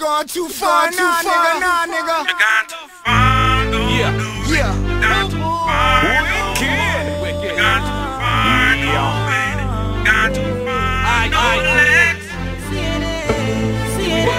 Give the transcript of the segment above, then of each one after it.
gone too far, nah, nigga. You gone too far, no. Yeah. You gone too far, no. You gone too far, no. You gone too far, no. Lex. C.N.N.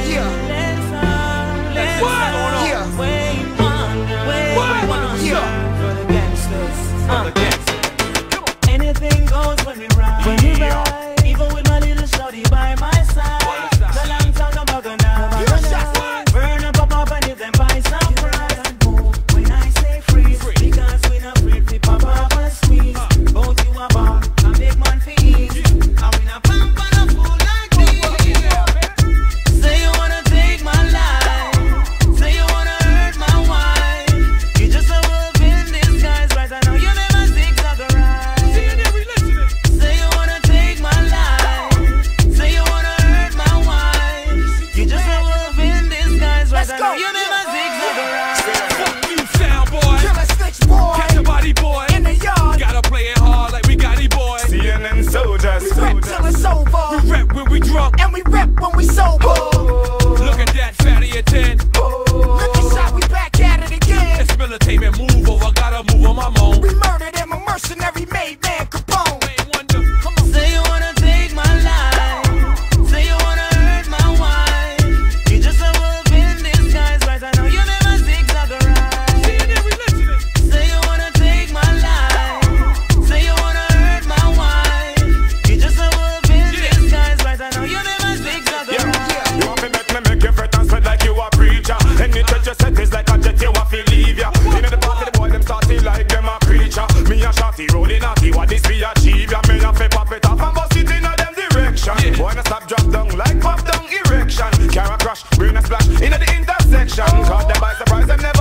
Anything goes when we ride. Even with my little shorty by my side. The long time I'm gonna burn up a pop and you then buy some fries. When I say freeze, because we not afraid to pop up and squeeze. Both you a bomb, I make man for ease. And we not pump on a fool like this. Say you wanna take my life. Say you wanna hurt my wife. You just a wolf in disguise, right? I know you never zigzag a ride. Say you wanna take my life. Say you wanna hurt my wife. You just a wolf in disguise, right? I know you never zigzag a ride. Fuck you, sound boy. Killer snitch boy. Catch a body boy. In the yard. Gotta play it hard like we got it, boy. C.N.N. soldiers. We rep till it's over. We rep when we drunk. And we rep when we sober. Look at that fatty at 10. Look at shot, we back at it again. It's military move over. Gotta move on my moan. We murdered him, a mercenary made man Capone. Say you wanna take my life. Say you wanna hurt my wife. You just a wolf in disguise, right? I know you never zigzag a ride. Say you wanna take my life. Say you wanna hurt my wife. You just a wolf in disguise, right? I know you never zigzag a ride. You want me make you fret and sweat like you a preacher. Any touch you set is like a jet, you want to leave ya. In the party, the boy them starting like them a creature. Me a shotty rolling naughty, what this we achieve ya? Me a fi pop it off and bust it in a them direction. Boy na stop drop down like pop down erection. Car a crash, brain a splash in the intersection. Caught them by surprise, them never